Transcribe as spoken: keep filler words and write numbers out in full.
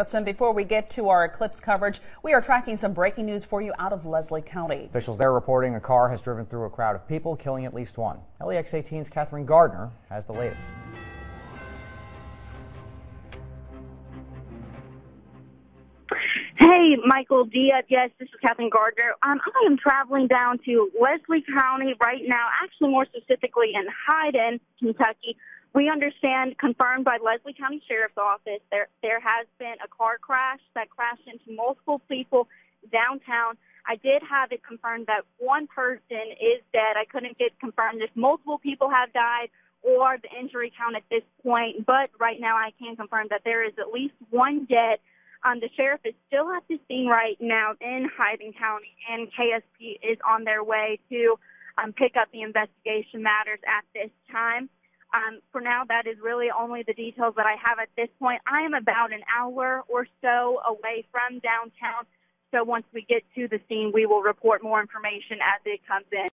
Davidson. Before we get to our eclipse coverage, we are tracking some breaking news for you out of Leslie County. Officials there reporting a car has driven through a crowd of people, killing at least one. L E X eighteen's Catherine Gardner has the latest. Hey, Michael Diaz. Yes, this is Catherine Gardner. Um, I am traveling down to Leslie County right now, actually more specifically in Hyden, Kentucky. We understand, confirmed by Leslie County Sheriff's Office, there there has been a car crash that crashed into multiple people downtown. I did have it confirmed that one person is dead. I couldn't get confirmed if multiple people have died or the injury count at this point, but right now I can confirm that there is at least one dead. Um, the sheriff is still at the scene right now in Hyden County, and K S P is on their way to um, pick up the investigation matters at this time. Um, for now, that is really only the details that I have at this point. I am about an hour or so away from downtown, so once we get to the scene, we will report more information as it comes in.